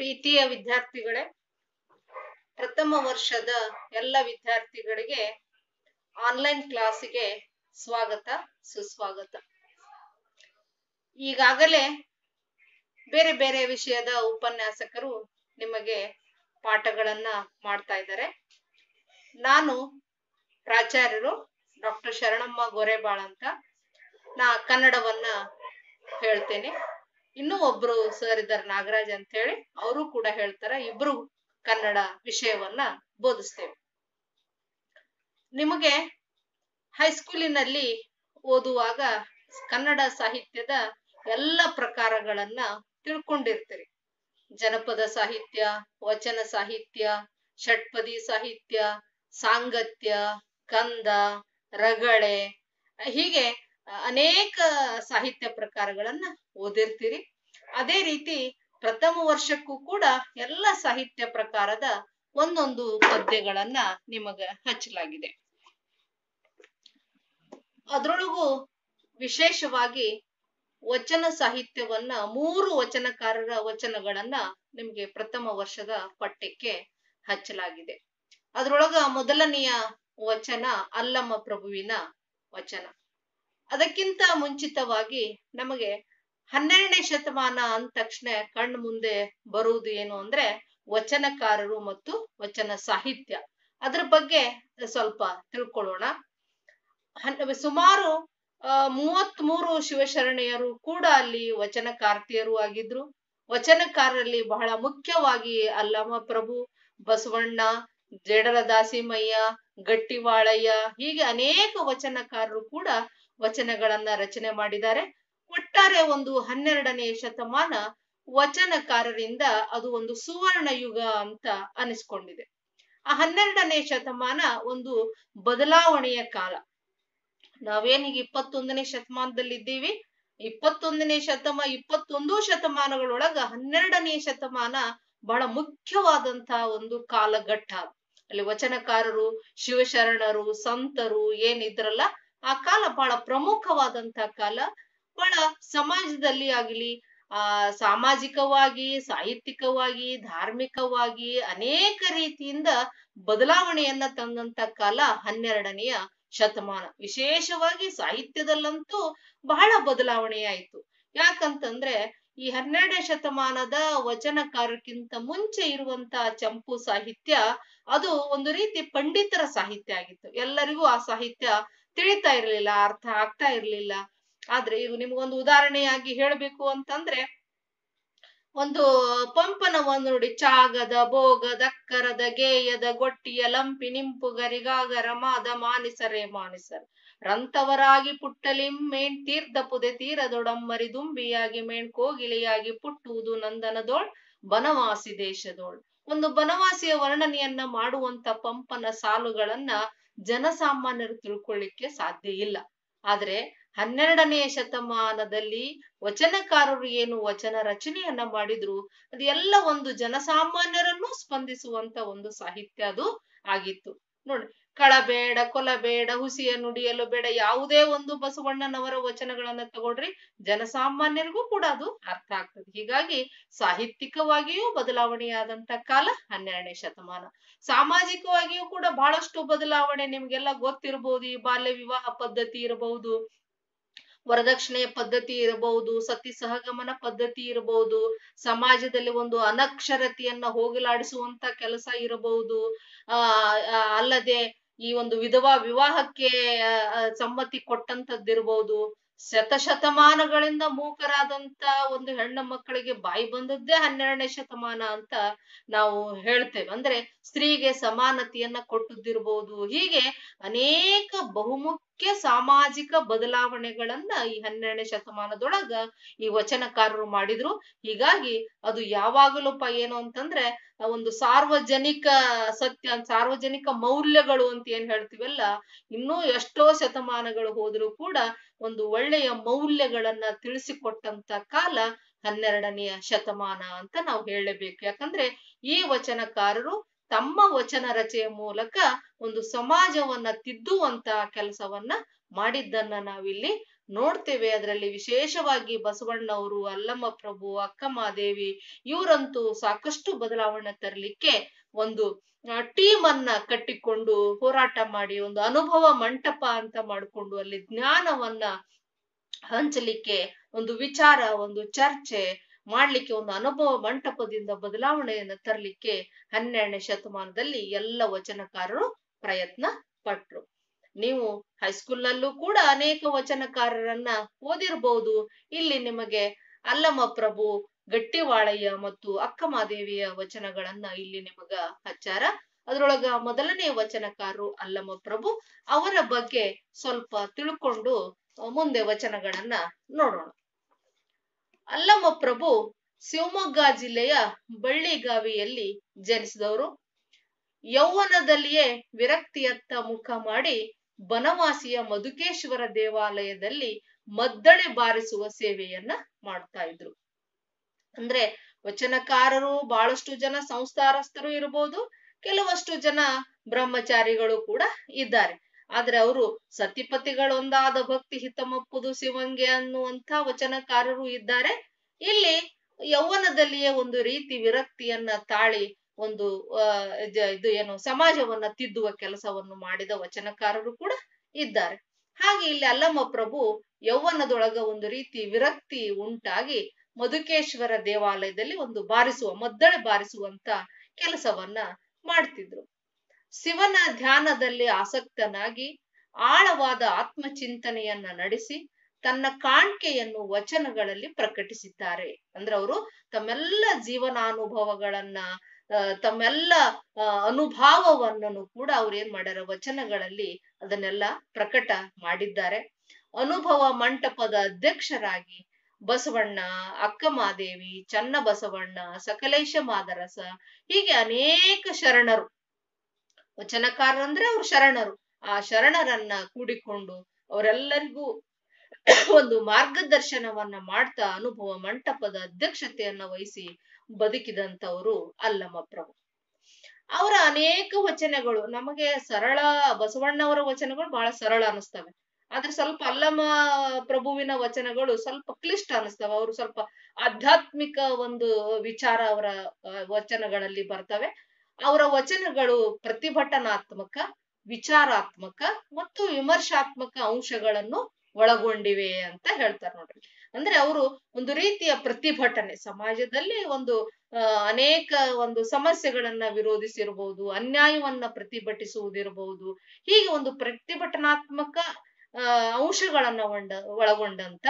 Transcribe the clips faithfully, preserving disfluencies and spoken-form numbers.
ಪ್ರೀತಿಯ ವಿದ್ಯಾರ್ಥಿಗಳೇ, ಪ್ರಥಮ ವರ್ಷದ ಎಲ್ಲ ವಿದ್ಯಾರ್ಥಿಗಳಿಗೆ ಆನ್ಲೈನ್ ಕ್ಲಾಸಿಗೆ ಸ್ವಾಗತ ಸುಸ್ವಾಗತ. ಈಗಾಗಲೇ ಬೇರೆ ಬೇರೆ ವಿಷಯದ ಉಪನ್ಯಾಸಕರು ನಿಮಗೆ ಪಾಠಗಳನ್ನ ಮಾಡ್ತಾ ಇದ್ದಾರೆ. ನಾನು ಪ್ರಾಚಾರ್ಯರು ಡಾಕ್ಟರ್ ಶರಣಮ್ಮ ಗೋರೆಬಾಳ್ ಅಂತ. ನಾ ಕನ್ನಡವನ್ನ ಹೇಳ್ತೇನೆ. ಇನ್ನೂ ಒಬ್ರು ಸರ್ ಇದ್ದಾರೆ ನಾಗರಾಜ್ ಅಂತ ಹೇಳಿ, ಅವರು ಕೂಡ ಹೇಳ್ತಾರೆ. ಇಬ್ರು ಕನ್ನಡ ವಿಷಯವನ್ನ ಬೋಧಿಸ್ತೇವೆ. ನಿಮಗೆ ಹೈಸ್ಕೂಲಿನಲ್ಲಿ ಓದುವಾಗ ಕನ್ನಡ ಸಾಹಿತ್ಯದ ಎಲ್ಲ ಪ್ರಕಾರಗಳನ್ನ ತಿಳ್ಕೊಂಡಿರ್ತೀರಿ. ಜನಪದ ಸಾಹಿತ್ಯ, ವಚನ ಸಾಹಿತ್ಯ, ಷಟ್ಪದಿ ಸಾಹಿತ್ಯ, ಸಾಂಗತ್ಯ, ಕಂದ, ರಗಳೆ, ಹೀಗೆ ಅನೇಕ ಸಾಹಿತ್ಯ ಪ್ರಕಾರಗಳನ್ನ ಓದಿರ್ತೀರಿ. ಅದೇ ರೀತಿ ಪ್ರಥಮ ವರ್ಷಕ್ಕೂ ಕೂಡ ಎಲ್ಲ ಸಾಹಿತ್ಯ ಪ್ರಕಾರದ ಒಂದೊಂದು ಪದ್ಯಗಳನ್ನ ನಿಮಗ ಹಚ್ಚಲಾಗಿದೆ. ಅದ್ರೊಳಗೂ ವಿಶೇಷವಾಗಿ ವಚನ ಸಾಹಿತ್ಯವನ್ನ ಮೂರು ವಚನಕಾರರ ವಚನಗಳನ್ನ ನಿಮ್ಗೆ ಪ್ರಥಮ ವರ್ಷದ ಪಠ್ಯಕ್ಕೆ ಹಚ್ಚಲಾಗಿದೆ. ಅದ್ರೊಳಗ ಮೊದಲನೆಯ ವಚನ ಅಲ್ಲಮ್ಮ ಪ್ರಭುವಿನ ವಚನ. ಅದಕ್ಕಿಂತ ಮುಂಚಿತವಾಗಿ ನಮಗೆ ಹನ್ನೆರಡನೇ ಶತಮಾನ ಅಂದ ತಕ್ಷಣ ಕಣ್ಣು ಮುಂದೆ ಬರುವುದು ಏನು ಅಂದ್ರೆ ವಚನಕಾರರು ಮತ್ತು ವಚನ ಸಾಹಿತ್ಯ. ಅದ್ರ ಬಗ್ಗೆ ಸ್ವಲ್ಪ ತಿಳ್ಕೊಳ್ಳೋಣ. ಸುಮಾರು ಅಹ್ ಮೂವತ್ತ್ ಮೂರು ಶಿವಶರಣೆಯರು ಕೂಡ ಅಲ್ಲಿ ವಚನಕಾರ್ತಿಯರು ಆಗಿದ್ರು. ವಚನಕಾರರಲ್ಲಿ ಬಹಳ ಮುಖ್ಯವಾಗಿ ಅಲ್ಲಮ ಪ್ರಭು, ಬಸವಣ್ಣ, ಜೇಡರ ದಾಸಿಮಯ್ಯ, ಗಟ್ಟಿವಾಳಯ್ಯ, ಹೀಗೆ ಅನೇಕ ವಚನಕಾರರು ಕೂಡ ವಚನಗಳನ್ನ ರಚನೆ ಮಾಡಿದ್ದಾರೆ. ಒಟ್ಟಾರೆ ಒಂದು ಹನ್ನೆರಡನೇ ಶತಮಾನ ವಚನಕಾರರಿಂದ ಅದು ಒಂದು ಸುವರ್ಣ ಯುಗ ಅಂತ ಅನಿಸ್ಕೊಂಡಿದೆ. ಆ ಹನ್ನೆರಡನೇ ಶತಮಾನ ಒಂದು ಬದಲಾವಣೆಯ ಕಾಲ. ನಾವೇನೀಗ ಇಪ್ಪತ್ತೊಂದನೇ ಶತಮಾನದಲ್ಲಿ ಇದ್ದೀವಿ. ಇಪ್ಪತ್ತೊಂದನೇ ಶತಮಾನ ಇಪ್ಪತ್ತೊಂದು ಶತಮಾನಗಳೊಳಗ ಹನ್ನೆರಡನೇ ಶತಮಾನ ಬಹಳ ಮುಖ್ಯವಾದಂತಹ ಒಂದು ಕಾಲಘಟ್ಟ. ಅಲ್ಲಿ ವಚನಕಾರರು, ಶಿವಶರಣರು, ಸಂತರು ಏನಿದ್ರಲ್ಲ, ಆ ಕಾಲ ಬಹಳ ಪ್ರಮುಖವಾದಂತಹ ಕಾಲ. ಬಹಳ ಸಮಾಜದಲ್ಲಿ ಆಗಲಿ, ಆ ಸಾಮಾಜಿಕವಾಗಿ, ಸಾಹಿತ್ಯಿಕವಾಗಿ, ಧಾರ್ಮಿಕವಾಗಿ ಅನೇಕ ರೀತಿಯಿಂದ ಬದಲಾವಣೆಯನ್ನ ತಂದಂತ ಕಾಲ ಹನ್ನೆರಡನೆಯ ಶತಮಾನ. ವಿಶೇಷವಾಗಿ ಸಾಹಿತ್ಯದಲ್ಲಂತೂ ಬಹಳ ಬದಲಾವಣೆ ಆಯ್ತು. ಯಾಕಂತಂದ್ರೆ ಈ ಹನ್ನೆರಡನೇ ಶತಮಾನದ ವಚನಕಾರಕ್ಕಿಂತ ಮುಂಚೆ ಇರುವಂತ ಚಂಪು ಸಾಹಿತ್ಯ ಅದು ಒಂದು ರೀತಿ ಪಂಡಿತರ ಸಾಹಿತ್ಯ ಆಗಿತ್ತು. ಎಲ್ಲರಿಗೂ ಆ ಸಾಹಿತ್ಯ ತಿಳಿತಾ ಇರ್ಲಿಲ್ಲ, ಅರ್ಥ ಆಗ್ತಾ ಇರ್ಲಿಲ್ಲ. ಆದ್ರೆ ಈಗ ನಿಮ್ಗೊಂದು ಉದಾಹರಣೆಯಾಗಿ ಹೇಳ್ಬೇಕು ಅಂತಂದ್ರೆ, ಒಂದು ಪಂಪನ ಒಂದು ನೋಡಿ, ಚಾಗದ ಭೋಗದ ಅಕ್ಕರದ ಗೇಯದ ಗೊಟ್ಟಿಯ ಲಂಪಿ ನಿಂಪು ಗರಿಗಾಗರ ಮಾದ ಮಾನಿಸರೇ ಮಾನಿಸರ್ ರಂತವರಾಗಿ ಪುಟ್ಟಲಿಂ ಮೇಣ್ ತೀರ್ಥ ಪುದೆ ತೀರದೊಡಮ್ಮರಿ ದುಂಬಿಯಾಗಿ ಮೇಣ್ ಕೋಗಿಲೆಯಾಗಿ ಪುಟ್ಟುವುದು ನಂದನದೋಳ್ ಬನವಾಸಿ ದೇಶದೋಳ್. ಒಂದು ಬನವಾಸಿಯ ವರ್ಣನೆಯನ್ನ ಮಾಡುವಂತ ಪಂಪನ ಸಾಲುಗಳನ್ನ ಜನಸಾಮಾನ್ಯರು ತಿಳ್ಕೊಳ್ಳಿಕ್ಕೆ ಸಾಧ್ಯ ಇಲ್ಲ. ಆದ್ರೆ ಹನ್ನೆರಡನೆಯ ಶತಮಾನದಲ್ಲಿ ವಚನಕಾರರು ಏನು ವಚನ ರಚನೆಯನ್ನ ಮಾಡಿದ್ರು, ಅದು ಎಲ್ಲ ಒಂದು ಜನಸಾಮಾನ್ಯರನ್ನು ಸ್ಪಂದಿಸುವಂತ ಒಂದು ಸಾಹಿತ್ಯ ಅದು ಆಗಿತ್ತು. ನೋಡಿ, ಕಳಬೇಡ, ಕೊಲಬೇಡ, ಹುಸಿಯ ನುಡಿಯಲು ಬೇಡ, ಯಾವುದೇ ಒಂದು ಬಸವಣ್ಣನವರ ವಚನಗಳನ್ನ ತಗೊಳ್ರಿ, ಜನಸಾಮಾನ್ಯರಿಗೂ ಕೂಡ ಅದು ಅರ್ಥ ಆಗ್ತದೆ. ಹೀಗಾಗಿ ಸಾಹಿತ್ಯಿಕವಾಗಿಯೂ ಬದಲಾವಣೆಯಾದಂತ ಕಾಲ ಹನ್ನೆರಡನೇ ಶತಮಾನ. ಸಾಮಾಜಿಕವಾಗಿಯೂ ಕೂಡ ಬಹಳಷ್ಟು ಬದಲಾವಣೆ ನಿಮ್ಗೆಲ್ಲ ಗೊತ್ತಿರಬಹುದು. ಈ ಬಾಲ್ಯ ವಿವಾಹ ಪದ್ಧತಿ ಇರಬಹುದು, ವರದಕ್ಷಿಣೆಯ ಪದ್ಧತಿ ಇರಬಹುದು, ಸತಿ ಸಹಗಮನ ಪದ್ಧತಿ ಇರಬಹುದು, ಸಮಾಜದಲ್ಲಿ ಒಂದು ಅನಕ್ಷರತೆಯನ್ನ ಹೋಗಲಾಡಿಸುವಂತ ಕೆಲಸ ಇರಬಹುದು. ಆ ಅಲ್ಲದೆ ಈ ಒಂದು ವಿಧವಾ ವಿವಾಹಕ್ಕೆ ಸಮ್ಮತಿ ಕೊಟ್ಟಂತದ್ದಿರಬಹುದು. ಶತಶತಮಾನಗಳಿಂದ ಮೂಕರಾದಂತ ಒಂದು ಹೆಣ್ಣು ಮಕ್ಕಳಿಗೆ ಬಾಯಿ ಬಂದದ್ದೇ ಹನ್ನೆರಡನೇ ಶತಮಾನ ಅಂತ ನಾವು ಹೇಳ್ತೇವೆ. ಅಂದ್ರೆ ಸ್ತ್ರೀಗೆ ಸಮಾನತೆಯನ್ನ ಕೊಟ್ಟದ್ದಿರಬಹುದು. ಹೀಗೆ ಅನೇಕ ಬಹುಮುಖ್ಯ ಸಾಮಾಜಿಕ ಬದಲಾವಣೆಗಳನ್ನ ಈ ಹನ್ನೆರಡನೇ ಶತಮಾನದೊಳಗ ಈ ವಚನಕಾರರು ಮಾಡಿದ್ರು. ಹೀಗಾಗಿ ಅದು ಯಾವಾಗಲೂಪ ಏನು ಅಂತಂದ್ರೆ ಒಂದು ಸಾರ್ವಜನಿಕ ಸತ್ಯ, ಸಾರ್ವಜನಿಕ ಮೌಲ್ಯಗಳು ಅಂತ ಏನ್ ಹೇಳ್ತೀವಲ್ಲ, ಇನ್ನೂ ಎಷ್ಟೋ ಶತಮಾನಗಳು ಹೋದ್ರೂ ಕೂಡ ಒಂದು ಒಳ್ಳೆಯ ಮೌಲ್ಯಗಳನ್ನ ತಿಳಿಸಿಕೊಟ್ಟಂತ ಕಾಲ ಹನ್ನೆರಡನೆಯ ಶತಮಾನ ಅಂತ ನಾವು ಹೇಳಲೇಬೇಕು. ಯಾಕಂದ್ರೆ ಈ ವಚನಕಾರರು ತಮ್ಮ ವಚನ ರಚನೆಯ ಮೂಲಕ ಒಂದು ಸಮಾಜವನ್ನ ತಿದ್ದುವಂತ ಕೆಲಸವನ್ನ ಮಾಡಿದ್ದನ್ನ ನಾವಿಲ್ಲಿ ನೋಡ್ತೇವೆ. ಅದರಲ್ಲಿ ವಿಶೇಷವಾಗಿ ಬಸವಣ್ಣವರು, ಅಲ್ಲಮ್ಮ ಪ್ರಭು, ಅಕ್ಕಮಹಾದೇವಿ ಇವರಂತೂ ಸಾಕಷ್ಟು ಬದಲಾವಣೆ ತರಲಿಕ್ಕೆ ಒಂದು ಟೀಮ್ ಅನ್ನ ಕಟ್ಟಿಕೊಂಡು ಹೋರಾಟ ಮಾಡಿ ಒಂದು ಅನುಭವ ಮಂಟಪ ಅಂತ ಮಾಡಿಕೊಂಡು ಅಲ್ಲಿ ಜ್ಞಾನವನ್ನ ಹಂಚಲಿಕ್ಕೆ, ಒಂದು ವಿಚಾರ, ಒಂದು ಚರ್ಚೆ ಮಾಡ್ಲಿಕ್ಕೆ, ಒಂದು ಅನುಭವ ಮಂಟಪದಿಂದ ಬದಲಾವಣೆಯನ್ನು ತರಲಿಕ್ಕೆ ಹನ್ನೆರಡನೇ ಶತಮಾನದಲ್ಲಿ ಎಲ್ಲ ವಚನಕಾರರು ಪ್ರಯತ್ನ ಪಟ್ರು. ನೀವು ಹೈಸ್ಕೂಲ್ ನಲ್ಲೂ ಕೂಡ ಅನೇಕ ವಚನಕಾರರನ್ನ ಓದಿರ್ಬಹುದು. ಇಲ್ಲಿ ನಿಮಗೆ ಅಲ್ಲಮ ಪ್ರಭು, ಗಟ್ಟಿವಾಳಯ್ಯ ಮತ್ತು ಅಕ್ಕಮಹಾದೇವಿಯ ವಚನಗಳನ್ನ ಇಲ್ಲಿ ನಿಮಗ ಹಚ್ಚಾರ. ಅದ್ರೊಳಗ ಮೊದಲನೇ ವಚನಕಾರರು ಅಲ್ಲಮ ಪ್ರಭು. ಅವರ ಬಗ್ಗೆ ಸ್ವಲ್ಪ ತಿಳ್ಕೊಂಡು ಮುಂದೆ ವಚನಗಳನ್ನ ನೋಡೋಣ. ಅಲ್ಲಮ ಪ್ರಭು ಶಿವಮೊಗ್ಗ ಜಿಲ್ಲೆಯ ಬಳ್ಳಿಗಾವಿಯಲ್ಲಿ ಜನಿಸಿದವರು. ಯೌವನದಲ್ಲಿಯೇ ವಿರಕ್ತಿಯತ್ತ ಮುಖ ಮಾಡಿ ಬನವಾಸಿಯ ಮಧುಕೇಶ್ವರ ದೇವಾಲಯದಲ್ಲಿ ಮದ್ದಳೆ ಬಾರಿಸುವ ಸೇವೆಯನ್ನ ಮಾಡ್ತಾ ಇದ್ರು. ಅಂದ್ರೆ ವಚನಕಾರರು ಬಹಳಷ್ಟು ಜನ ಸಂಸ್ಥಾರಸ್ಥರು ಇರಬಹುದು, ಕೆಲವಷ್ಟು ಜನ ಬ್ರಹ್ಮಚಾರಿಗಳು ಕೂಡ ಇದ್ದಾರೆ. ಆದ್ರೆ ಅವರು ಸತಿಪತಿಗಳೊಂದಾದ ಭಕ್ತಿ ಹಿತಮಪ್ಪುದು ಶಿವಂಗೆ ಅನ್ನುವಂಥ ವಚನಕಾರರು ಇದ್ದಾರೆ. ಇಲ್ಲಿ ಯೌವನದಲ್ಲಿಯೇ ಒಂದು ರೀತಿ ವಿರಕ್ತಿಯನ್ನ ತಾಳಿ ಒಂದು ಅಹ್ ಇದು ಏನು ಸಮಾಜವನ್ನ ತಿದ್ದುವ ಕೆಲಸವನ್ನು ಮಾಡಿದ ವಚನಕಾರರು ಕೂಡ ಇದ್ದಾರೆ. ಹಾಗೆ ಇಲ್ಲಿ ಅಲ್ಲಮ ಪ್ರಭು ಯೌವನದೊಳಗ ಒಂದು ರೀತಿ ವಿರಕ್ತಿ ಉಂಟಾಗಿ ಮಧುಕೇಶ್ವರ ದೇವಾಲಯದಲ್ಲಿ ಒಂದು ಬಾರಿಸುವ ಮದ್ದಳೆ ಬಾರಿಸುವಂತ ಕೆಲಸವನ್ನ ಮಾಡ್ತಿದ್ರು. ಶಿವನ ಧ್ಯಾನದಲ್ಲಿ ಆಸಕ್ತನಾಗಿ ಆಳವಾದ ಆತ್ಮಚಿಂತನೆಯನ್ನ ನಡೆಸಿ ತನ್ನ ಕಾಣ್ಕೆಯನ್ನು ವಚನಗಳಲ್ಲಿ ಪ್ರಕಟಿಸಿದ್ದಾರೆ. ಅಂದ್ರೆ ಅವರು ತಮ್ಮೆಲ್ಲ ಜೀವನಾನುಭವಗಳನ್ನ ತಮ್ಮೆಲ್ಲ ಅನುಭಾವವನ್ನು ಕೂಡ ಅವ್ರು ಏನ್ ಮಾಡ್ಯಾರ, ವಚನಗಳಲ್ಲಿ ಅದನ್ನೆಲ್ಲ ಪ್ರಕಟ ಮಾಡಿದ್ದಾರೆ. ಅನುಭವ ಮಂಟಪದ ಅಧ್ಯಕ್ಷರಾಗಿ ಬಸವಣ್ಣ, ಅಕ್ಕಮಹಾದೇವಿ, ಚನ್ನ ಬಸವಣ್ಣ, ಸಕಲೇಶ ಮಾದರಸ ಹೀಗೆ ಅನೇಕ ಶರಣರು, ವಚನಕಾರರಂದ್ರೆ ಅವ್ರು ಶರಣರು, ಆ ಶರಣರನ್ನ ಕೂಡಿಕೊಂಡು ಅವರೆಲ್ಲರಿಗೂ ಒಂದು ಮಾರ್ಗದರ್ಶನವನ್ನ ಮಾಡ್ತಾ ಅನುಭವ ಮಂಟಪದ ಅಧ್ಯಕ್ಷತೆಯನ್ನ ವಹಿಸಿ ಬದುಕಿದಂತವರು ಅಲ್ಲಮ ಪ್ರಭು. ಅವರ ಅನೇಕ ವಚನಗಳು ನಮಗೆ ಸರಳ, ಬಸವಣ್ಣವರ ವಚನಗಳು ಬಹಳ ಸರಳ ಅನಿಸ್ತವೆ. ಆದ್ರೆ ಸ್ವಲ್ಪ ಅಲ್ಲಮ ಪ್ರಭುವಿನ ವಚನಗಳು ಸ್ವಲ್ಪ ಕ್ಲಿಷ್ಟ ಅನಿಸ್ತವೆ. ಅವರು ಸ್ವಲ್ಪ ಆಧ್ಯಾತ್ಮಿಕ ಒಂದು ವಿಚಾರ ಅವರ ವಚನಗಳಲ್ಲಿ ಬರ್ತವೆ. ಅವರ ವಚನಗಳು ಪ್ರತಿಭಟನಾತ್ಮಕ, ವಿಚಾರಾತ್ಮಕ ಮತ್ತು ವಿಮರ್ಶಾತ್ಮಕ ಅಂಶಗಳನ್ನು ಒಳಗೊಂಡಿವೆ ಅಂತ ಹೇಳ್ತಾರೆ ನೋಡ್ರಿ. ಅಂದ್ರೆ ಅವರು ಒಂದು ರೀತಿಯ ಪ್ರತಿಭಟನೆ, ಸಮಾಜದಲ್ಲಿ ಒಂದು ಅಹ್ ಅನೇಕ ಒಂದು ಸಮಸ್ಯೆಗಳನ್ನ ವಿರೋಧಿಸಿರ್ಬಹುದು, ಅನ್ಯಾಯವನ್ನ ಪ್ರತಿಭಟಿಸುವುದಿರಬಹುದು, ಹೀಗೆ ಒಂದು ಪ್ರತಿಭಟನಾತ್ಮಕ ಅಹ್ ಅಂಶಗಳನ್ನ ಒಳಗೊಂಡ ಒಳಗೊಂಡಂತ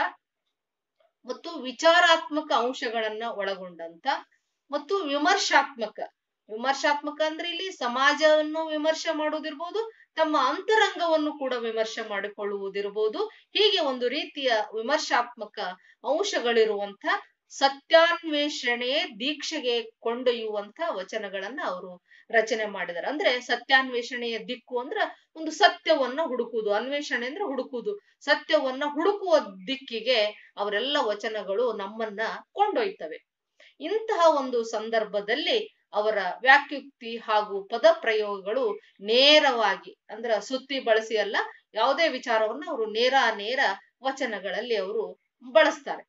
ಮತ್ತು ವಿಚಾರಾತ್ಮಕ ಅಂಶಗಳನ್ನ ಒಳಗೊಂಡಂತ ಮತ್ತು ವಿಮರ್ಶಾತ್ಮಕ ವಿಮರ್ಶಾತ್ಮಕ ಅಂದ್ರೆ ಇಲ್ಲಿ ಸಮಾಜವನ್ನು ವಿಮರ್ಶೆ ಮಾಡುವುದಿರ್ಬೋದು, ತಮ್ಮ ಅಂತರಂಗವನ್ನು ಕೂಡ ವಿಮರ್ಶೆ ಮಾಡಿಕೊಳ್ಳುವುದಿರ್ಬೋದು. ಹೀಗೆ ಒಂದು ರೀತಿಯ ವಿಮರ್ಶಾತ್ಮಕ ಅಂಶಗಳಿರುವಂತ ಸತ್ಯಾನ್ವೇಷಣೆಯೇ ದೀಕ್ಷೆಗೆ ಕೊಂಡೊಯ್ಯುವಂತ ವಚನಗಳನ್ನ ಅವರು ರಚನೆ ಮಾಡಿದ್ದಾರೆ. ಅಂದ್ರೆ ಸತ್ಯಾನ್ವೇಷಣೆಯ ದಿಕ್ಕು ಅಂದ್ರ ಒಂದು ಸತ್ಯವನ್ನ ಹುಡುಕುವುದು, ಅನ್ವೇಷಣೆ ಅಂದ್ರೆ ಹುಡುಕುವುದು, ಸತ್ಯವನ್ನ ಹುಡುಕುವ ದಿಕ್ಕಿಗೆ ಅವರೆಲ್ಲ ವಚನಗಳು ನಮ್ಮನ್ನ ಕೊಂಡೊಯ್ತವೆ. ಇಂತಹ ಒಂದು ಸಂದರ್ಭದಲ್ಲಿ ಅವರ ವ್ಯಾಖ್ಯುಕ್ತಿ ಹಾಗೂ ಪದ ಪ್ರಯೋಗಗಳು ನೇರವಾಗಿ, ಅಂದ್ರ ಸುತ್ತಿ ಬಳಸಿ ಅಲ್ಲ, ಯಾವುದೇ ವಿಚಾರವನ್ನ ಅವರು ನೇರ ನೇರ ವಚನಗಳಲ್ಲಿ ಅವರು ಬಳಸ್ತಾರೆ.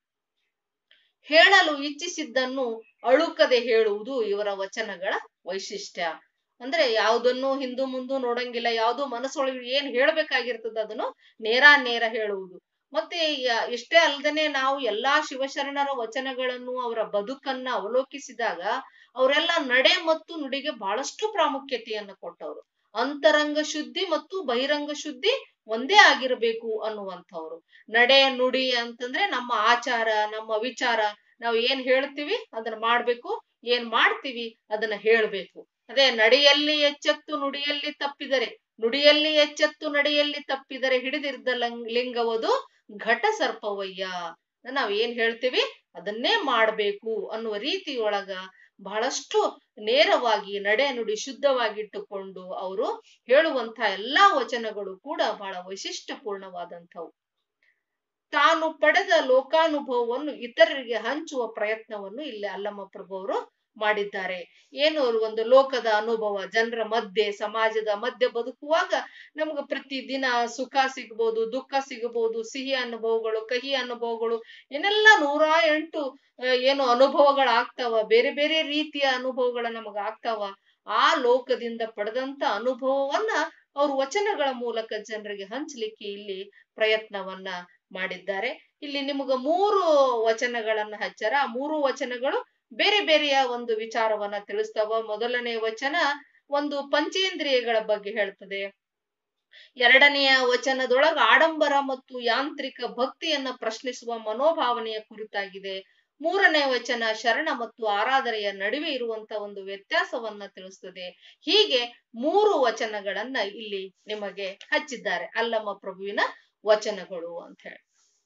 ಹೇಳಲು ಇಚ್ಛಿಸಿದ್ದನ್ನು ಅಳುಕದೆ ಹೇಳುವುದು ಇವರ ವಚನಗಳ ವೈಶಿಷ್ಟ್ಯ. ಅಂದ್ರೆ ಯಾವುದನ್ನು ಹಿಂದು ಮುಂದು ನೋಡಂಗಿಲ್ಲ, ಯಾವುದು ಮನಸ್ಸೊಳಗೆ ಏನ್ ಹೇಳ್ಬೇಕಾಗಿರ್ತದ ಅದನ್ನು ನೇರ ನೇರ ಹೇಳುವುದು. ಮತ್ತೆ ಇಷ್ಟೇ ಅಲ್ದೇನೆ ನಾವು ಎಲ್ಲಾ ಶಿವಶರಣರ ವಚನಗಳನ್ನು, ಅವರ ಬದುಕನ್ನ ಅವಲೋಕಿಸಿದಾಗ ಅವರೆಲ್ಲ ನಡೆ ಮತ್ತು ನುಡಿಗೆ ಬಹಳಷ್ಟು ಪ್ರಾಮುಖ್ಯತೆಯನ್ನು ಕೊಟ್ಟವರು. ಅಂತರಂಗ ಶುದ್ಧಿ ಮತ್ತು ಬಹಿರಂಗ ಶುದ್ಧಿ ಒಂದೇ ಆಗಿರಬೇಕು ಅನ್ನುವಂಥವ್ರು. ನಡೆ ನುಡಿ ಅಂತಂದ್ರೆ ನಮ್ಮ ಆಚಾರ, ನಮ್ಮ ವಿಚಾರ, ನಾವು ಏನ್ ಹೇಳ್ತೀವಿ ಅದನ್ನ ಮಾಡ್ಬೇಕು, ಏನ್ ಮಾಡ್ತೀವಿ ಅದನ್ನ ಹೇಳ್ಬೇಕು. ಅದೇ ನಡೆಯಲ್ಲಿ ಎಚ್ಚೆತ್ತು ನುಡಿಯಲ್ಲಿ ತಪ್ಪಿದರೆ, ನುಡಿಯಲ್ಲಿ ಎಚ್ಚೆತ್ತು ನಡೆಯಲ್ಲಿ ತಪ್ಪಿದರೆ ಹಿಡಿದಿರ್ದ ಲಿಂಗವದು ಘಟ ಸರ್ಪವಯ್ಯ. ನಾವ್ ಏನ್ ಹೇಳ್ತೀವಿ ಅದನ್ನೇ ಮಾಡ್ಬೇಕು ಅನ್ನುವ ರೀತಿಯೊಳಗ ಬಹಳಷ್ಟು ನೇರವಾಗಿ ನಡೆ ನುಡಿ ಶುದ್ಧವಾಗಿಟ್ಟುಕೊಂಡು ಅವರು ಹೇಳುವಂತ ಎಲ್ಲಾ ವಚನಗಳು ಕೂಡ ಬಹಳ ವೈಶಿಷ್ಟ್ಯಪೂರ್ಣವಾದಂಥವು. ತಾನು ಪಡೆದ ಲೋಕಾನುಭವವನ್ನು ಇತರರಿಗೆ ಹಂಚುವ ಪ್ರಯತ್ನವನ್ನು ಇಲ್ಲಿ ಅಲ್ಲಮ ಪ್ರಭು ಅವರು ಮಾಡಿದ್ದಾರೆ. ಏನು ಒಂದು ಲೋಕದ ಅನುಭವ, ಜನರ ಮಧ್ಯೆ ಸಮಾಜದ ಮಧ್ಯೆ ಬದುಕುವಾಗ ನಮ್ಗೆ ಪ್ರತಿ ದಿನ ಸುಖ ಸಿಗ್ಬೋದು, ದುಃಖ ಸಿಗಬಹುದು, ಸಿಹಿ ಅನುಭವಗಳು, ಕಹಿ ಅನುಭವಗಳು, ಏನೆಲ್ಲ ನೂರ ಎಂಟು ಏನು ಅನುಭವಗಳಾಗ್ತಾವ, ಬೇರೆ ಬೇರೆ ರೀತಿಯ ಅನುಭವಗಳ ನಮಗ ಆಗ್ತಾವ. ಆ ಲೋಕದಿಂದ ಪಡೆದಂತ ಅನುಭವವನ್ನ ಅವ್ರು ವಚನಗಳ ಮೂಲಕ ಜನರಿಗೆ ಹಂಚಲಿಕ್ಕೆ ಇಲ್ಲಿ ಪ್ರಯತ್ನವನ್ನ ಮಾಡಿದ್ದಾರೆ. ಇಲ್ಲಿ ನಿಮಗ ಮೂರು ವಚನಗಳನ್ನ ಹಚ್ಚಾರ. ಆ ಮೂರು ವಚನಗಳು ಬೇರೆ ಬೇರೆಯ ಒಂದು ವಿಚಾರವನ್ನ ತಿಳಿಸ್ತಾವ. ಮೊದಲನೇ ವಚನ ಒಂದು ಪಂಚೇಂದ್ರಿಯಗಳ ಬಗ್ಗೆ ಹೇಳ್ತದೆ. ಎರಡನೆಯ ವಚನದೊಳಗ ಆಡಂಬರ ಮತ್ತು ಯಾಂತ್ರಿಕ ಭಕ್ತಿಯನ್ನ ಪ್ರಶ್ನಿಸುವ ಮನೋಭಾವನೆಯ ಕುರಿತಾಗಿದೆ. ಮೂರನೇ ವಚನ ಶರಣ ಮತ್ತು ಆರಾಧನೆಯ ನಡುವೆ ಇರುವಂತ ಒಂದು ವ್ಯತ್ಯಾಸವನ್ನ ತಿಳಿಸ್ತದೆ. ಹೀಗೆ ಮೂರು ವಚನಗಳನ್ನ ಇಲ್ಲಿ ನಿಮಗೆ ಹಚ್ಚಿದ್ದಾರೆ, ಅಲ್ಲಮ್ಮ ಪ್ರಭುವಿನ ವಚನಗಳು ಅಂತ ಹೇಳಿ.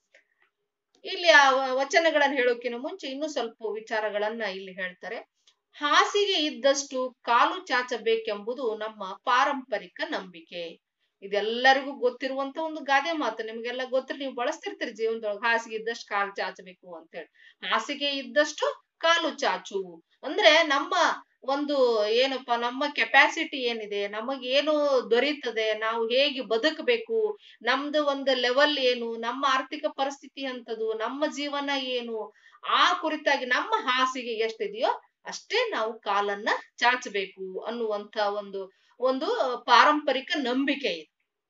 ಇಲ್ಲಿ ಆ ವಚನಗಳನ್ನ ಹೇಳೋಕಿನ ಮುಂಚೆ ಇನ್ನೂ ಸ್ವಲ್ಪ ವಿಚಾರಗಳನ್ನ ಇಲ್ಲಿ ಹೇಳ್ತಾರೆ. ಹಾಸಿಗೆ ಇದ್ದಷ್ಟು ಕಾಲು ಚಾಚಬೇಕೆಂಬುದು ನಮ್ಮ ಪಾರಂಪರಿಕ ನಂಬಿಕೆ. ಇದೆಲ್ಲರಿಗೂ ಗೊತ್ತಿರುವಂತ ಒಂದು ಗಾದೆ ಮಾತು, ನಿಮ್ಗೆಲ್ಲ ಗೊತ್ತಿರ್ ನೀವು ಬಳಸ್ತಿರ್ತೀರಿ ಜೀವನದೊಳಗೆ. ಹಾಸಿಗೆ ಇದ್ದಷ್ಟು ಕಾಲು ಚಾಚಬೇಕು ಅಂತ ಹೇಳಿ. ಹಾಸಿಗೆ ಇದ್ದಷ್ಟು ಕಾಲು ಚಾಚು ಅಂದ್ರೆ ನಮ್ಮ ಒಂದು ಏನಪ್ಪಾ, ನಮ್ಮ ಕೆಪಾಸಿಟಿ ಏನಿದೆ, ನಮಗೇನು ದೊರೀತದೆ, ನಾವು ಹೇಗೆ ಬದುಕಬೇಕು, ನಮ್ದು ಒಂದು ಲೆವೆಲ್ ಏನು, ನಮ್ಮ ಆರ್ಥಿಕ ಪರಿಸ್ಥಿತಿ ಅಂತದು, ನಮ್ಮ ಜೀವನ ಏನು, ಆ ಕುರಿತಾಗಿ ನಮ್ಮ ಹಾಸಿಗೆ ಎಷ್ಟಿದೆಯೋ ಅಷ್ಟೇ ನಾವು ಕಾಲನ್ನ ಚಾಚಬೇಕು ಅನ್ನುವಂತ ಒಂದು ಒಂದು ಪಾರಂಪರಿಕ ನಂಬಿಕೆ ಇದೆ.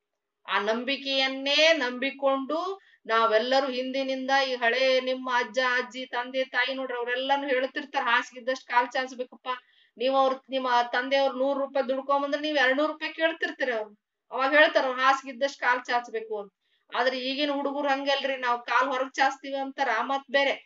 ಆ ನಂಬಿಕೆಯನ್ನೇ ನಂಬಿಕೊಂಡು ನಾವೆಲ್ಲರೂ ಹಿಂದಿನಿಂದ ಈ ಹಳೆ ನಿಮ್ಮ ಅಜ್ಜ ಅಜ್ಜಿ ತಂದೆ ತಾಯಿ ನೋಡ್ರಿ ಅವ್ರೆಲ್ಲಾನು ಹೇಳ್ತಿರ್ತಾರ, ಹಾಸಿಗೆ ಇದ್ದಷ್ಟು ಕಾಲ್ ಚಾಚಬೇಕಪ್ಪ. ನೀವ್ ಅವ್ರ ನಿಮ್ಮ ತಂದೆಯವ್ರು ನೂರ್ ರೂಪಾಯಿ ದುಡ್ಕೊಂಬಂದ್ರೆ ನೀವ್ ಎರಡ್ನೂರ್ ರೂಪಾಯಿ ಕೇಳ್ತಿರ್ತೀರಿ. ಅವ್ರು ಅವಾಗ ಹೇಳ್ತಾರ ಅವ್ರು ಹಾಸಿಗೆ ಇದ್ದಷ್ಟು ಕಾಲ್ ಚಾಚಬೇಕು ಅಂತ. ಆದ್ರೆ ಈಗಿನ ಹುಡುಗರು ಹಂಗಲ್ರಿ, ನಾವ್ ಕಾಲ್ ಹೊರಗ್ ಚಾಚ್ತೀವಿ ಅಂತಾರ, ಆ ಮತ್ ಬೇರೆ.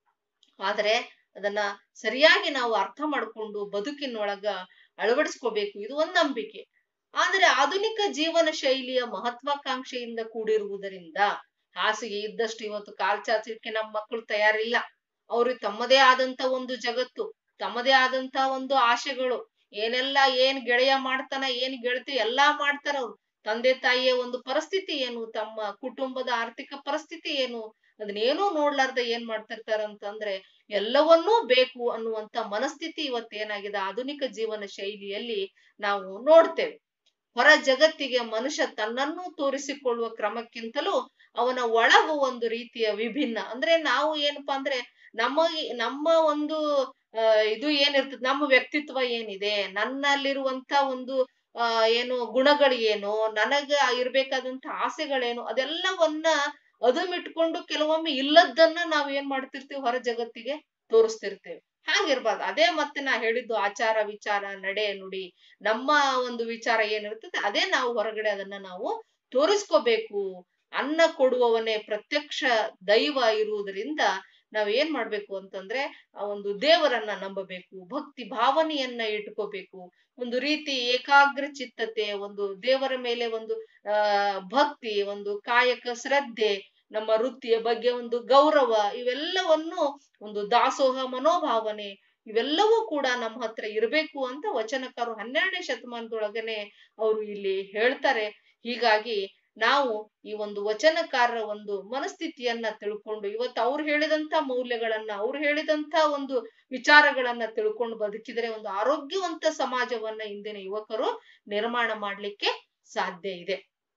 ಆದ್ರೆ ಅದನ್ನ ಸರಿಯಾಗಿ ನಾವು ಅರ್ಥ ಮಾಡ್ಕೊಂಡು ಬದುಕಿನೊಳಗ ಅಳವಡಿಸ್ಕೋಬೇಕು, ಇದು ಒಂದ್ ನಂಬಿಕೆ. ಆದ್ರೆ ಆಧುನಿಕ ಜೀವನ ಶೈಲಿಯ ಮಹತ್ವಾಕಾಂಕ್ಷೆಯಿಂದ ಕೂಡಿರುವುದರಿಂದ ಹಾಸಿಗೆ ಇದ್ದಷ್ಟು ಇವತ್ತು ಕಾಲ್ ಚಾಚಲಿಕ್ಕೆ ನಮ್ಮ ಮಕ್ಕಳು ತಯಾರಿಲ್ಲ. ಅವ್ರಿಗೆ ತಮ್ಮದೇ ಆದಂತ ಒಂದು ಜಗತ್ತು, ತಮ್ಮದೇ ಆದಂತ ಒಂದು ಆಶೆಗಳು, ಏನೆಲ್ಲ ಏನ್ ಗೆಳೆಯ ಮಾಡ್ತಾನ, ಏನ್ ಗೆಳತಿ ಎಲ್ಲಾ ಮಾಡ್ತಾರ. ಅವ್ರು ತಂದೆ ತಾಯಿಯ ಒಂದು ಪರಿಸ್ಥಿತಿ ಏನು, ತಮ್ಮ ಕುಟುಂಬದ ಆರ್ಥಿಕ ಪರಿಸ್ಥಿತಿ ಏನು, ಅದನ್ನೇನೂ ನೋಡ್ಲಾರ್ದ ಏನ್ ಮಾಡ್ತಿರ್ತಾರಂತಂದ್ರೆ ಎಲ್ಲವನ್ನೂ ಬೇಕು ಅನ್ನುವಂತ ಮನಸ್ಥಿತಿ ಇವತ್ತೇನಾಗಿದೆ ಆಧುನಿಕ ಜೀವನ ಶೈಲಿಯಲ್ಲಿ ನಾವು ನೋಡ್ತೇವೆ. ಹೊರ ಜಗತ್ತಿಗೆ ಮನುಷ್ಯ ತನ್ನನ್ನು ತೋರಿಸಿಕೊಳ್ಳುವ ಕ್ರಮಕ್ಕಿಂತಲೂ ಅವನ ಒಳಗು ಒಂದು ರೀತಿಯ ವಿಭಿನ್ನ. ಅಂದ್ರೆ ನಾವು ಏನಪ್ಪಾ ಅಂದ್ರೆ ನಮಗೆ ನಮ್ಮ ಒಂದು ಅಹ್ ಇದು ಏನಿರ್ತದೆ, ನಮ್ಮ ವ್ಯಕ್ತಿತ್ವ ಏನಿದೆ, ನನ್ನಲ್ಲಿರುವಂತ ಒಂದು ಅಹ್ ಏನು ಗುಣಗಳು ಏನು, ನನಗ ಇರ್ಬೇಕಾದಂತ ಆಸೆಗಳೇನು, ಅದೆಲ್ಲವನ್ನ ಅದುಮಿಟ್ಕೊಂಡು ಕೆಲವೊಮ್ಮೆ ಇಲ್ಲದನ್ನ ನಾವ್ ಏನ್ ಮಾಡ್ತಿರ್ತೀವಿ, ಹೊರ ಜಗತ್ತಿಗೆ ತೋರಿಸ್ತಿರ್ತೇವೆ. ಹಾಗಿರ್ಬಾರ್ದು. ಅದೇ ಮತ್ತೆ ನಾ ಹೇಳಿದ್ದು ಆಚಾರ ವಿಚಾರ ನಡೆ ನುಡಿ, ನಮ್ಮ ಒಂದು ವಿಚಾರ ಏನಿರ್ತದೆ ಅದೇ ನಾವು ಹೊರಗಡೆ ಅದನ್ನ ನಾವು ತೋರಿಸ್ಕೋಬೇಕು. ಅನ್ನ ಕೊಡುವವನೇ ಪ್ರತ್ಯಕ್ಷ ದೈವ ಇರುವುದರಿಂದ ನಾವ್ ಏನ್ ಮಾಡ್ಬೇಕು ಅಂತಂದ್ರೆ ಆ ಒಂದು ದೇವರನ್ನ ನಂಬಬೇಕು, ಭಕ್ತಿ ಭಾವನೆಯನ್ನ ಇಟ್ಕೋಬೇಕು, ಒಂದು ರೀತಿ ಏಕಾಗ್ರ ಚಿತ್ತತೆ, ಒಂದು ದೇವರ ಮೇಲೆ ಒಂದು ಆ ಭಕ್ತಿ, ಒಂದು ಕಾಯಕ ಶ್ರದ್ಧೆ, ನಮ್ಮ ವೃತ್ತಿಯ ಬಗ್ಗೆ ಒಂದು ಗೌರವ, ಇವೆಲ್ಲವನ್ನು ಒಂದು ದಾಸೋಹ ಮನೋಭಾವನೆ, ಇವೆಲ್ಲವೂ ಕೂಡ ನಮ್ಮ ಹತ್ರ ಇರಬೇಕು ಅಂತ ವಚನಕಾರರು ಹನ್ನೆರಡನೇ ಶತಮಾನದೊಳಗನೆ ಅವರು ಇಲ್ಲಿ ಹೇಳ್ತಾರೆ. ಹೀಗಾಗಿ ನಾವು ಈ ಒಂದು ವಚನಕಾರರ ಒಂದು ಮನಸ್ಥಿತಿಯನ್ನ ತಿಳ್ಕೊಂಡು ಇವತ್ತು ಅವ್ರು ಹೇಳಿದಂತ ಮೌಲ್ಯಗಳನ್ನ, ಅವ್ರು ಹೇಳಿದಂತ ಒಂದು ವಿಚಾರಗಳನ್ನ ತಿಳ್ಕೊಂಡು ಬದುಕಿದರೆ ಒಂದು ಆರೋಗ್ಯವಂತ ಸಮಾಜವನ್ನ ಇಂದಿನ ಯುವಕರು ನಿರ್ಮಾಣ ಮಾಡ್ಲಿಕ್ಕೆ ಸಾಧ್ಯ ಇದೆ.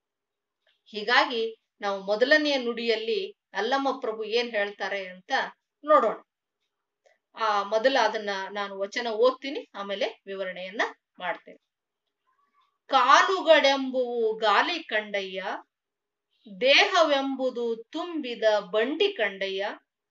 ಹೀಗಾಗಿ ನಾವು ಮೊದಲನೆಯ ನುಡಿಯಲ್ಲಿ ಅಲ್ಲಮ್ಮ ಪ್ರಭು ಏನ್ ಹೇಳ್ತಾರೆ ಅಂತ ನೋಡೋಣ. ಆ ಮೊದಲ ಅದನ್ನ ನಾನು ವಚನ ಓದ್ತೀನಿ, ಆಮೇಲೆ ವಿವರಣೆಯನ್ನ ಮಾಡ್ತೇನೆ. ಕಾಲುಗಳೆಂಬುವು ಗಾಲಿ ಕಂಡಯ್ಯ, ದೇಹವೆಂಬುದು ತುಂಬಿದ ಬಂಡಿ ಕಂಡಯ್ಯ,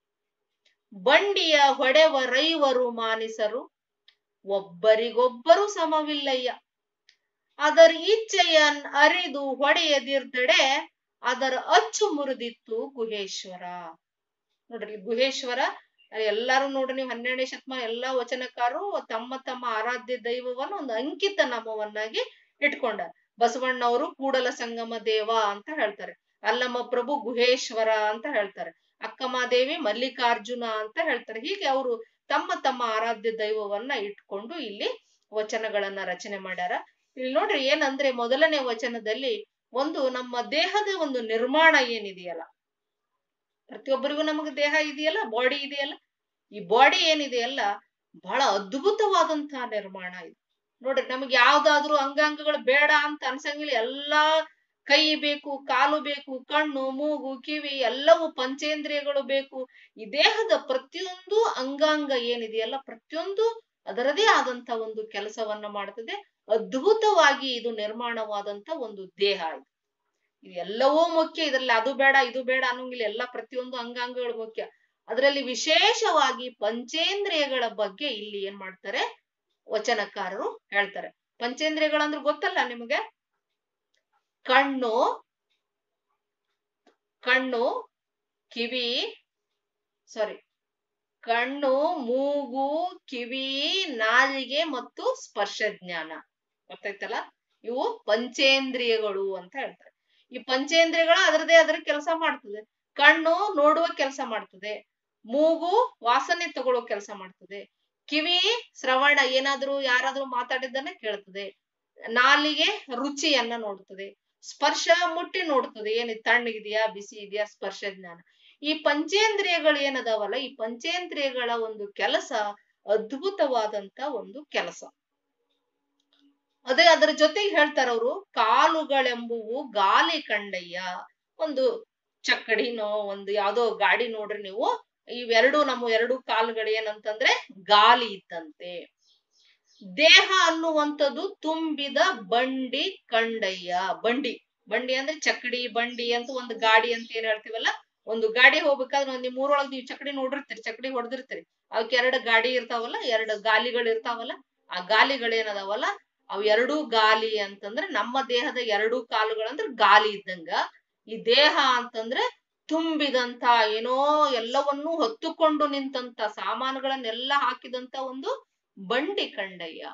ಬಂಡಿಯ ಹೊಡೆವ ರೈವರು ಮಾನಿಸರು, ಒಬ್ಬರಿಗೊಬ್ಬರು ಸಮವಿಲ್ಲಯ್ಯ, ಅದರ ಇಚ್ಛೆಯನ್ ಅರಿದು ಹೊಡೆಯದಿರ್ದಡೆ, ಅದರ ಅಚ್ಚು ಮುರಿದಿತ್ತು ಗುಹೇಶ್ವರ. ನೋಡ್ರಿ ಗುಹೇಶ್ವರ ಎಲ್ಲಾರು ನೋಡ್ರಿ, ನೀವು ಹನ್ನೆರಡನೇ ಶತಮಾನ ಎಲ್ಲಾ ವಚನಕಾರರು ತಮ್ಮ ತಮ್ಮ ಆರಾಧ್ಯ ದೈವವನ್ನ ಒಂದು ಅಂಕಿತ ನಾಮವನ್ನಾಗಿ ಇಟ್ಕೊಂಡ. ಬಸವಣ್ಣವರು ಕೂಡಲ ಸಂಗಮ ದೇವ ಅಂತ ಹೇಳ್ತಾರೆ, ಅಲ್ಲಮ್ಮ ಪ್ರಭು ಗುಹೇಶ್ವರ ಅಂತ ಹೇಳ್ತಾರೆ, ಅಕ್ಕಮಹಾದೇವಿ ಮಲ್ಲಿಕಾರ್ಜುನ ಅಂತ ಹೇಳ್ತಾರೆ. ಹೀಗೆ ಅವರು ತಮ್ಮ ತಮ್ಮ ಆರಾಧ್ಯ ದೈವವನ್ನ ಇಟ್ಕೊಂಡು ಇಲ್ಲಿ ವಚನಗಳನ್ನ ರಚನೆ ಮಾಡ್ಯಾರ. ಇಲ್ಲಿ ನೋಡ್ರಿ ಏನಂದ್ರೆ ಮೊದಲನೇ ವಚನದಲ್ಲಿ ಒಂದು ನಮ್ಮ ದೇಹದ ಒಂದು ನಿರ್ಮಾಣ ಏನಿದೆಯಲ್ಲ, ಪ್ರತಿಯೊಬ್ಬರಿಗೂ ನಮಗೆ ದೇಹ ಇದೆಯಲ್ಲ, ಬಾಡಿ ಇದೆಯಲ್ಲ, ಈ ಬಾಡಿ ಏನಿದೆಯಲ್ಲ ಬಹಳ ಅದ್ಭುತವಾದಂತಹ ನಿರ್ಮಾಣ ಇದು. ನೋಡ್ರಿ, ನಮ್ಗೆ ಯಾವ್ದಾದ್ರು ಅಂಗಾಂಗಗಳು ಬೇಡ ಅಂತ ಅನ್ಸಂಗಿಲ್ಲ. ಎಲ್ಲಾ ಕೈ ಬೇಕು, ಕಾಲು ಬೇಕು, ಕಣ್ಣು, ಮೂಗು, ಕಿವಿ ಎಲ್ಲವೂ ಪಂಚೇಂದ್ರಿಯಗಳು ಬೇಕು. ಈ ದೇಹದ ಪ್ರತಿಯೊಂದು ಅಂಗಾಂಗ ಏನಿದೆಯಲ್ಲ, ಪ್ರತಿಯೊಂದು ಅದರದೇ ಆದಂತ ಒಂದು ಕೆಲಸವನ್ನ ಮಾಡ್ತದೆ. ಅದ್ಭುತವಾಗಿ ಇದು ನಿರ್ಮಾಣವಾದಂತ ಒಂದು ದೇಹ ಇದು. ಇದು ಎಲ್ಲವೂ ಮುಖ್ಯ. ಇದರಲ್ಲಿ ಅದು ಬೇಡ ಇದು ಬೇಡ ಅನ್ನೋಂಗಿಲ್ಲ. ಎಲ್ಲ ಪ್ರತಿಯೊಂದು ಅಂಗಾಂಗಗಳು ಮುಖ್ಯ. ಅದರಲ್ಲಿ ವಿಶೇಷವಾಗಿ ಪಂಚೇಂದ್ರಿಯಗಳ ಬಗ್ಗೆ ಇಲ್ಲಿ ಏನ್ ಮಾಡ್ತಾರೆ, ವಚನಕಾರರು ಹೇಳ್ತಾರೆ. ಪಂಚೇಂದ್ರಿಯಗಳಂದ್ರೆ ಗೊತ್ತಲ್ಲ ನಿಮಗೆ? ಕಣ್ಣು ಕಣ್ಣು ಕಿವಿ ಸಾರಿ ಕಣ್ಣು, ಮೂಗು, ಕಿವಿ, ನಾಲಿಗೆ ಮತ್ತು ಸ್ಪರ್ಶ ಜ್ಞಾನ. ಗೊತ್ತಾಯ್ತಲ್ಲ? ಇವು ಪಂಚೇಂದ್ರಿಯಗಳು ಅಂತ ಹೇಳ್ತಾರೆ. ಈ ಪಂಚೇಂದ್ರಿಯಗಳು ಅದರದೇ ಅದರ ಕೆಲಸ ಮಾಡ್ತದೆ. ಕಣ್ಣು ನೋಡುವ ಕೆಲಸ ಮಾಡ್ತದೆ, ಮೂಗು ವಾಸನೆ ತಗೊಳ್ಳೋ ಕೆಲಸ ಮಾಡ್ತದೆ, ಕಿವಿ ಶ್ರವಣ, ಏನಾದ್ರೂ ಯಾರಾದ್ರೂ ಮಾತಾಡಿದ್ದನ್ನ ಕೇಳ್ತದೆ, ನಾಲಿಗೆ ರುಚಿಯನ್ನ ನೋಡ್ತದೆ, ಸ್ಪರ್ಶ ಮುಟ್ಟಿ ನೋಡ್ತದೆ, ಏನ್ ತಣ್ಣಗಿದೆಯಾ ಬಿಸಿ ಇದೆಯಾ, ಸ್ಪರ್ಶ ಜ್ಞಾನ. ಈ ಪಂಚೇಂದ್ರಿಯಗಳು ಏನದಾವಲ್ಲ, ಈ ಪಂಚೇಂದ್ರಿಯಗಳ ಒಂದು ಕೆಲಸ ಅದ್ಭುತವಾದಂತ ಒಂದು ಕೆಲಸ. ಅದೇ ಅದರ ಜೊತೆಗೆ ಹೇಳ್ತಾರ ಅವರು, ಕಾಲುಗಳೆಂಬುವು ಗಾಲಿ ಕಂಡಯ್ಯ. ಒಂದು ಚಕ್ಕಡಿನೋ ಒಂದು ಯಾವ್ದೋ ಗಾಡಿ ನೋಡ್ರಿ ನೀವು, ಇವೆರಡು ನಮ್ಮ ಎರಡು ಕಾಲುಗಳು ಏನಂತಂದ್ರೆ ಗಾಲಿ ಇದ್ದಂತೆ. ದೇಹ ಅನ್ನುವಂಥದ್ದು ತುಂಬಿದ ಬಂಡಿ ಕಂಡಯ್ಯ. ಬಂಡಿ ಬಂಡಿ ಅಂದ್ರೆ ಚಕ್ಕಡಿ, ಬಂಡಿ ಅಂತ ಒಂದು ಗಾಡಿ ಅಂತ ಏನ್ ಹೇಳ್ತೀವಲ್ಲ, ಒಂದು ಗಾಡಿ ಹೋಗ್ಬೇಕಾದ್ರೆ ಒಂದ್ ನಿಮ್ ಊರೊಳಗ್ ನೀವು ಚಕ್ಕಡಿ ನೋಡಿರ್ತೀರಿ, ಚಕ್ಕಡಿ ಹೊಡೆದಿರ್ತೀರಿ. ಅವಕ್ಕೆ ಎರಡು ಗಾಡಿ ಇರ್ತಾವಲ್ಲ, ಎರಡು ಗಾಲಿಗಳು ಇರ್ತಾವಲ್ಲ, ಆ ಗಾಲಿಗಳೇನದಾವಲ್ಲ ಅವ್ ಎರಡೂ ಗಾಲಿ ಅಂತಂದ್ರೆ ನಮ್ಮ ದೇಹದ ಎರಡೂ ಕಾಲುಗಳಂದ್ರೆ ಗಾಲಿ ಇದ್ದಂಗ. ಈ ದೇಹ ಅಂತಂದ್ರೆ ತುಂಬಿದಂತ, ಏನೋ ಎಲ್ಲವನ್ನೂ ಹೊತ್ತುಕೊಂಡು ನಿಂತಂತ, ಸಾಮಾನುಗಳನ್ನೆಲ್ಲ ಹಾಕಿದಂತ ಒಂದು ಬಂಡಿ ಕಂಡಯ್ಯ.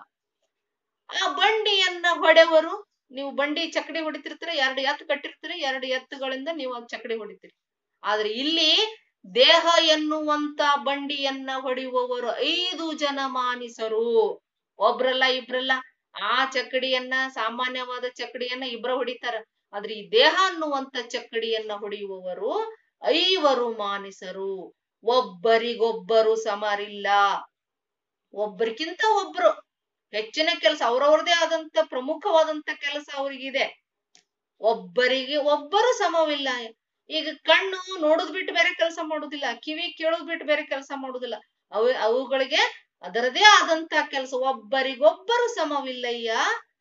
ಆ ಬಂಡಿಯನ್ನ ಹೊಡೆವರು, ನೀವು ಬಂಡಿ ಚಕ್ಕಡಿ ಹೊಡಿತಿರ್ತೀರ, ಎರಡು ಎತ್ತು ಕಟ್ಟಿರ್ತೀರಿ, ಎರಡು ಎತ್ತುಗಳಿಂದ ನೀವು ಆ ಚಕ್ಕಡಿ ಹೊಡಿತೀರಿ. ಆದ್ರೆ ಇಲ್ಲಿ ದೇಹ ಎನ್ನುವಂತ ಬಂಡಿಯನ್ನ ಹೊಡೆಯುವವರು ಐದು ಜನ ಮಾನಿಸರು. ಒಬ್ರಲ್ಲ ಇಬ್ರಲ್ಲ. ಆ ಚಕ್ಕಡಿಯನ್ನ, ಸಾಮಾನ್ಯವಾದ ಚಕ್ಕಡಿಯನ್ನ ಇಬ್ರ ಹೊಡಿತಾರ. ಆದ್ರೆ ಈ ದೇಹ ಅನ್ನುವಂತ ಚಕ್ಕಡಿಯನ್ನ ಹೊಡೆಯುವವರು ಐವರು ಮಾನಿಸರು. ಒಬ್ಬರಿಗೊಬ್ಬರು ಸಮರಿಲ್ಲ. ಒಬ್ಬರಿಗಿಂತ ಒಬ್ರು ಹೆಚ್ಚಿನ ಕೆಲಸ, ಅವ್ರವ್ರದೇ ಆದಂತ ಪ್ರಮುಖವಾದಂತ ಕೆಲಸ ಅವ್ರಿಗಿದೆ. ಒಬ್ಬರಿಗೆ ಒಬ್ಬರು ಸಮವಿಲ್ಲ. ಈಗ ಕಣ್ಣು ನೋಡುದ್ ಬಿಟ್ಟು ಬೇರೆ ಕೆಲಸ ಮಾಡುದಿಲ್ಲ, ಕಿವಿ ಕೇಳೋದ್ ಬಿಟ್ಟು ಬೇರೆ ಕೆಲಸ ಮಾಡುದಿಲ್ಲ. ಅವು ಅವುಗಳಿಗೆ ಅದರದೇ ಆದಂತ ಕೆಲಸ. ಒಬ್ಬರಿಗೊಬ್ಬರು ಸಮವಿಲ್ಲಯ್ಯ.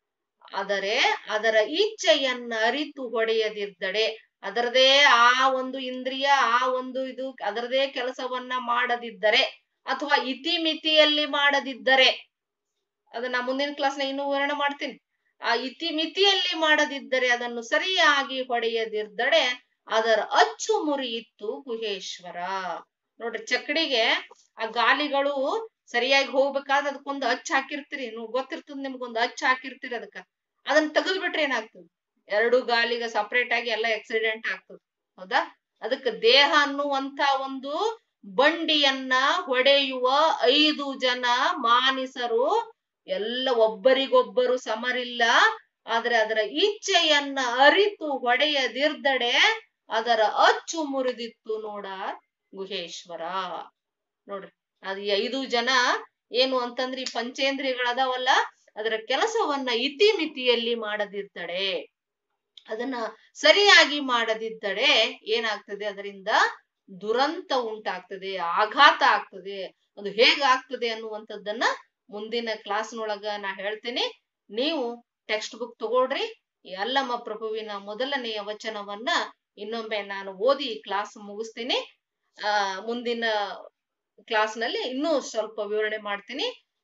ಆದರೆ ಅದರ ಇಚ್ಛೆಯನ್ನ ಅರಿತು ಹೊಡೆಯದಿದ್ದಡೆ, ಅದರದೇ ಆ ಒಂದು ಇಂದ್ರಿಯ, ಆ ಒಂದು ಇದು ಅದರದೇ ಕೆಲಸವನ್ನ ಮಾಡದಿದ್ದರೆ, ಅಥವಾ ಇತಿಮಿತಿಯಲ್ಲಿ ಮಾಡದಿದ್ದರೆ, ಅದನ್ನ ಮುಂದಿನ ಕ್ಲಾಸ್ನ ಇನ್ನೂ ವಿವರಣೆ ಮಾಡ್ತೀನಿ. ಆ ಇತಿಮಿತಿಯಲ್ಲಿ ಮಾಡದಿದ್ದರೆ, ಅದನ್ನು ಸರಿಯಾಗಿ ಹೊಡೆಯದಿದ್ದಡೆ ಅದರ ಅಚ್ಚು ಮುರಿಯಿತ್ತು ಗುಹೇಶ್ವರ. ನೋಡ್ರಿ, ಚಕ್ಕಡಿಗೆ ಆ ಗಾಲಿಗಳು ಸರಿಯಾಗಿ ಹೋಗ್ಬೇಕಾದ್ರೆ ಅದಕ್ಕೊಂದು ಅಚ್ಚು ಹಾಕಿರ್ತೀರಿ, ನೀವು ಗೊತ್ತಿರ್ತದ ನಿಮ್ಗೊಂದು ಅಚ್ಚು ಹಾಕಿರ್ತೀರಿ. ಅದಕ್ಕ ಅದನ್ನ ತೆಗೆದು ಬಿಟ್ರೆ ಏನಾಗ್ತದೆ, ಎರಡು ಗಾಲಿಗೆ ಸಪರೇಟ್ ಆಗಿ ಎಲ್ಲ ಆಕ್ಸಿಡೆಂಟ್ ಆಗ್ತದೆ. ಹೌದಾ? ಅದಕ್ಕೆ ದೇಹ ಅನ್ನುವಂತ ಒಂದು ಬಂಡಿಯನ್ನ ಹೊಡೆಯುವ ಐದು ಜನ ಮಾನಿಸರು ಎಲ್ಲ ಒಬ್ಬರಿಗೊಬ್ಬರು ಸಮರಿಲ್ಲ. ಆದ್ರೆ ಅದರ ಇಚ್ಛೆಯನ್ನ ಅರಿತು ಹೊಡೆಯದಿರ್ದಡೆ ಅದರ ಅಚ್ಚು ಮುರಿದಿತ್ತು ನೋಡ ಗುಹೇಶ್ವರ. ನೋಡ್ರಿ, ಅದು ಈ ಐದು ಜನ ಏನು ಅಂತಂದ್ರೆ ಈ ಪಂಚೇಂದ್ರಿಯಗಳದಾವಲ್ಲ, ಅದರ ಕೆಲಸವನ್ನ ಇತಿಮಿತಿಯಲ್ಲಿ ಮಾಡದಿದ್ದಡೆ, ಅದನ್ನ ಸರಿಯಾಗಿ ಮಾಡದಿದ್ದಡೆ ಏನಾಗ್ತದೆ, ಅದರಿಂದ ದುರಂತ ಉಂಟಾಗ್ತದೆ, ಆಘಾತ ಆಗ್ತದೆ. ಅದು ಹೇಗಾಗ್ತದೆ ಅನ್ನುವಂಥದ್ದನ್ನ ಮುಂದಿನ ಕ್ಲಾಸ್ನೊಳಗ ನಾ ಹೇಳ್ತೇನೆ. ನೀವು ಟೆಕ್ಸ್ಟ್ ಬುಕ್ ತಗೊಳ್ರಿ. ಈ ಅಲ್ಲಮ ಪ್ರಭುವಿನ ಮೊದಲನೆಯ ವಚನವನ್ನ ಇನ್ನೊಮ್ಮೆ ನಾನು ಓದಿ ಕ್ಲಾಸ್ ಮುಗಿಸ್ತೀನಿ. ಆ ಮುಂದಿನ ಕ್ಲಾಸ್ನಲ್ಲಿ ಇನ್ನೂ ಸ್ವಲ್ಪ ವಿವರಣೆ ಮಾಡ್ತೀನಿ.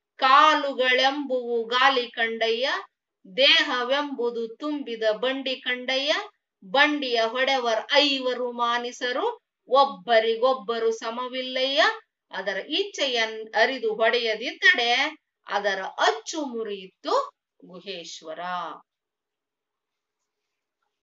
ಕಾಲುಗಳೆಂಬುವು ಗಾಲಿ ಕಂಡಯ್ಯ, ದೇಹವೆಂಬುದು ತುಂಬಿದ ಬಂಡಿ ಕಂಡಯ್ಯ, ಬಂಡಿಯ ಹೊಡೆವರ್ ಐವರು ಮಾನಿಸರು, ಒಬ್ಬರಿಗೊಬ್ಬರು ಸಮವಿಲ್ಲಯ್ಯ, ಅದರ ಇಚ್ಛೆಯನ್ ಅರಿದು ಹೊಡೆಯದಿದ್ದಡೆ ಅದರ ಅಚ್ಚು ಮುರಿಯಿತ್ತು ಗುಹೇಶ್ವರ.